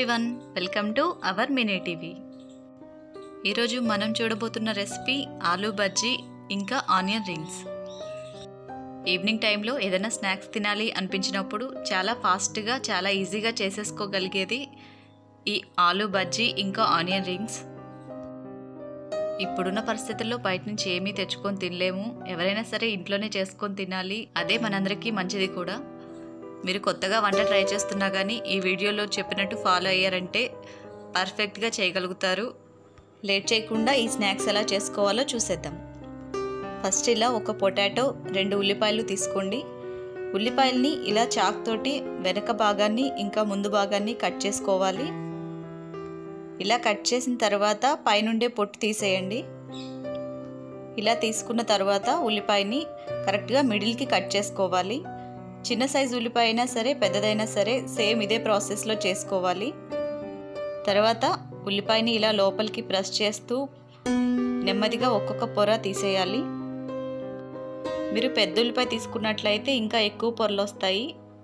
Everyone, welcome to our mini TV. ఈరోజు మనం చూడబోతున్న recipe aloo bajji ఇంకా ఆనియన్ రింగ్స్. ఈవినింగ్ టైంలో ఏదైనా స్నాక్స్ తినాలి అనిపించినప్పుడు చాలా ఫాస్ట్గా చాలా ఈజీగా చేసేసుకోగలిగేది ఈ ఆలూ బజ్జీ ఇంకా ఆనియన్ రింగ్స్. ఇప్పుడున్న పరిస్థితుల్లో బయట నుంచి ఏమీ తెచ్చుకొని తినలేము. ఎవరైనా సరే ఇంట్లోనే చేసుకొని తినాలి, అదే మనందరికీ మంచిది కూడా. మీరు కొత్తగా వంట ట్రై చేస్తున్నా కానీ ఈ వీడియోలో చెప్పినట్టు ఫాలో అయ్యారంటే పర్ఫెక్ట్గా చేయగలుగుతారు. లేట్ చేయకుండా ఈ స్నాక్స్ ఎలా చేసుకోవాలో చూసేద్దాం. ఫస్ట్ ఇలా ఒక పొటాటో, 2 ఉల్లిపాయలు తీసుకోండి. ఉల్లిపాయల్ని ఇలా చాక్ తోటి వెనక భాగాన్ని ఇంకా ముందు భాగాన్ని కట్ చేసుకోవాలి. ఇలా కట్ చేసిన తర్వాత పైనుండే పొట్టు తీసేయండి. ఇలా తీసుకున్న తర్వాత ఉల్లిపాయని కరెక్ట్గా మిడిల్కి కట్ చేసుకోవాలి. చిన్న సైజు ఉల్లిపాయ అయినా సరే పెద్దదైనా సరే సేమ్ ఇదే ప్రాసెస్లో చేసుకోవాలి. తర్వాత ఉల్లిపాయని ఇలా లోపలికి ప్రెస్ చేస్తూ నెమ్మదిగా ఒక్కొక్క పొర తీసేయాలి. మీరు పెద్ద ఉల్లిపాయ తీసుకున్నట్లయితే ఇంకా ఎక్కువ పొరలు వస్తాయి.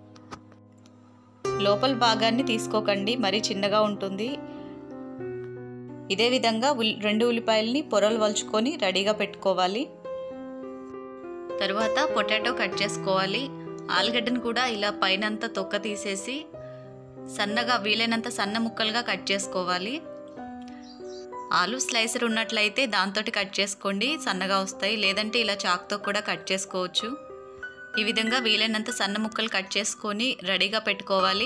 లోపల భాగాన్ని తీసుకోకండి, మరీ చిన్నగా ఉంటుంది. ఇదే విధంగా 2 ఉల్లిపాయలని పొరలు వలుచుకొని రెడీగా పెట్టుకోవాలి. తర్వాత పొటాటో కట్ చేసుకోవాలి. ఆలుగడ్డను కూడా ఇలా పైనంతా తొక్క తీసేసి సన్నగా వీలైనంత సన్న ముక్కలుగా కట్ చేసుకోవాలి. ఆలు స్లైసర్ ఉన్నట్లయితే దాంతో కట్ చేసుకోండి, సన్నగా వస్తాయి. లేదంటే ఇలా చాక్తో కూడా కట్ చేసుకోవచ్చు. ఈ విధంగా వీలైనంత సన్న ముక్కలు కట్ చేసుకొని రెడీగా పెట్టుకోవాలి.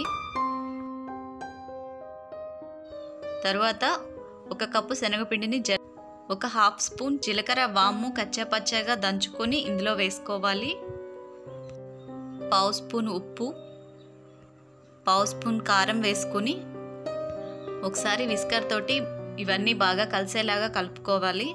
తర్వాత 1 కప్పు శనగపిండిని 1/2 స్పూన్ జీలకర్ర, వాము కచ్చాపచ్చాగా దంచుకొని ఇందులో వేసుకోవాలి. 1/2 స్పూన్ ఉప్పు, 1/2 స్పూన్ కారం వేసుకుని ఒకసారి విస్కర్ తోటి ఇవన్నీ బాగా కలిసేలాగా కలుపుకోవాలి.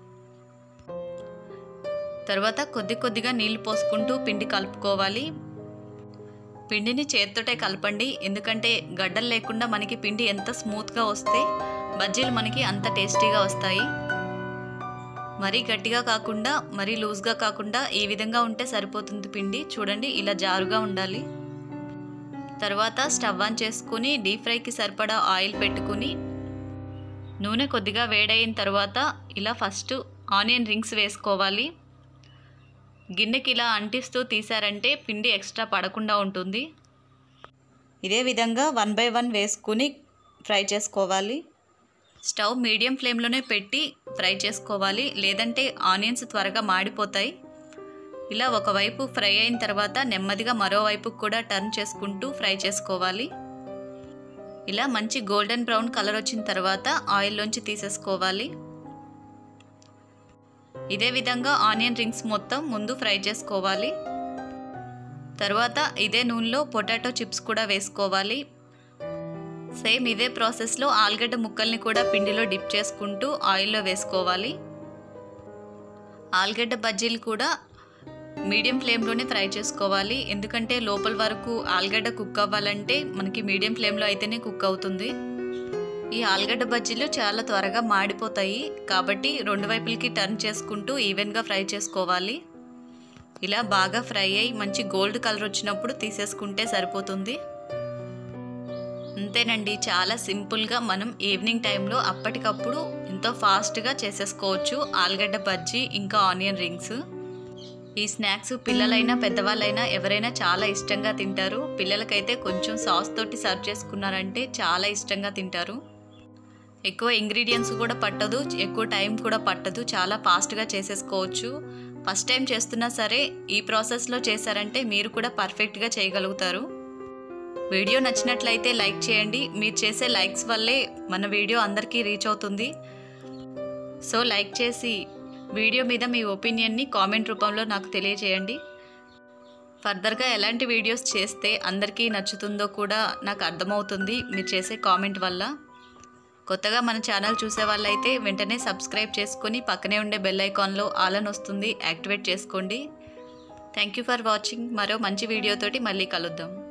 తర్వాత కొద్దిగా నీళ్లు పోసుకుంటూ పిండి కలుపుకోవాలి. పిండిని చేత్తోటే కలపండి, ఎందుకంటే గడ్డలు లేకుండా మనకి పిండి ఎంత స్మూత్గా వస్తే బజ్జీలు మనకి అంత టేస్టీగా వస్తాయి. మరీ గట్టిగా కాకుండా మరీ లూజ్గా కాకుండా ఈ విధంగా ఉంటే సరిపోతుంది పిండి. చూడండి, ఇలా జారుగా ఉండాలి. తర్వాత స్టవ్ ఆన్ చేసుకుని డీప్ ఫ్రైకి సరిపడా ఆయిల్ పెట్టుకుని నూనె కొద్దిగా వేడైన తర్వాత ఇలా ఫస్ట్ ఆనియన్ రింగ్స్ వేసుకోవాలి. గిన్నెకి ఇలా అంటిస్తూ తీసారంటే పిండి ఎక్స్ట్రా పడకుండా ఉంటుంది. ఇదే విధంగా 1 by 1 వేసుకుని ఫ్రై చేసుకోవాలి. స్టవ్ మీడియం ఫ్లేమ్లోనే పెట్టి ఫ్రై చేసుకోవాలి, లేదంటే ఆనియన్స్ త్వరగా మాడిపోతాయి. ఇలా ఒకవైపు ఫ్రై అయిన తర్వాత నెమ్మదిగా మరోవైపుకు కూడా టర్న్ చేసుకుంటూ ఫ్రై చేసుకోవాలి. ఇలా మంచి గోల్డెన్ బ్రౌన్ కలర్ వచ్చిన తర్వాత ఆయిల్లోంచి తీసేసుకోవాలి. ఇదే విధంగా ఆనియన్ రింగ్స్ మొత్తం ముందు ఫ్రై చేసుకోవాలి. తర్వాత ఇదే నూనెలో పొటాటో చిప్స్ కూడా వేసుకోవాలి. సేమ్ ఇదే ప్రాసెస్లో ఆలుగడ్డ ముక్కల్ని కూడా పిండిలో డిప్ చేసుకుంటూ ఆయిల్లో వేసుకోవాలి. ఆలుగడ్డ బజ్జీలు కూడా మీడియం ఫ్లేమ్లోనే ఫ్రై చేసుకోవాలి, ఎందుకంటే లోపల వరకు ఆలుగడ్డ కుక్ అవ్వాలంటే మనకి మీడియం ఫ్లేమ్లో అయితేనే కుక్ అవుతుంది. ఈ ఆలుగడ్డ బజ్జీలు చాలా త్వరగా మాడిపోతాయి, కాబట్టి 2 వైపులకి టర్న్ చేసుకుంటూ ఈవెన్గా ఫ్రై చేసుకోవాలి. ఇలా బాగా ఫ్రై అయ్యి మంచి గోల్డ్ కలర్ వచ్చినప్పుడు తీసేసుకుంటే సరిపోతుంది. అంతేనండి, చాలా సింపుల్గా మనం ఈవినింగ్ టైంలో అప్పటికప్పుడు ఎంతో ఫాస్ట్గా చేసేసుకోవచ్చు ఆలుగడ్డ బజ్జీ ఇంకా ఆనియన్ రింగ్స్. ఈ స్నాక్స్ పిల్లలైనా పెద్దవాళ్ళైనా ఎవరైనా చాలా ఇష్టంగా తింటారు. పిల్లలకైతే కొంచెం సాస్ తోటి సర్వ్ చేసుకున్నారంటే చాలా ఇష్టంగా తింటారు. ఎక్కువ ఇంగ్రీడియంట్స్ కూడా పట్టదు, ఎక్కువ టైం కూడా పట్టదు, చాలా ఫాస్ట్గా చేసేసుకోవచ్చు. ఫస్ట్ టైం చేస్తున్నా సరే ఈ ప్రాసెస్లో చేశారంటే మీరు కూడా పర్ఫెక్ట్గా చేయగలుగుతారు. వీడియో నచ్చినట్లయితే లైక్ చేయండి. మీరు చేసే లైక్స్ వల్లే మన వీడియో అందరికీ రీచ్ అవుతుంది. సో లైక్ చేసి వీడియో మీద మీ ఒపీనియన్ని కామెంట్ రూపంలో నాకు తెలియజేయండి. ఫర్దర్గా ఎలాంటి వీడియోస్ చేస్తే అందరికీ నచ్చుతుందో కూడా నాకు అర్థమవుతుంది మీరు చేసే కామెంట్ వల్ల. కొత్తగా మన ఛానల్ చూసే వాళ్ళైతే వెంటనే సబ్స్క్రైబ్ చేసుకొని పక్కనే ఉండే బెల్ ఐకాన్లో ఆల్ అని వస్తుంది, యాక్టివేట్ చేసుకోండి. Thank you for watching. మరో మంచి వీడియోతోటి మళ్ళీ కలుద్దాం.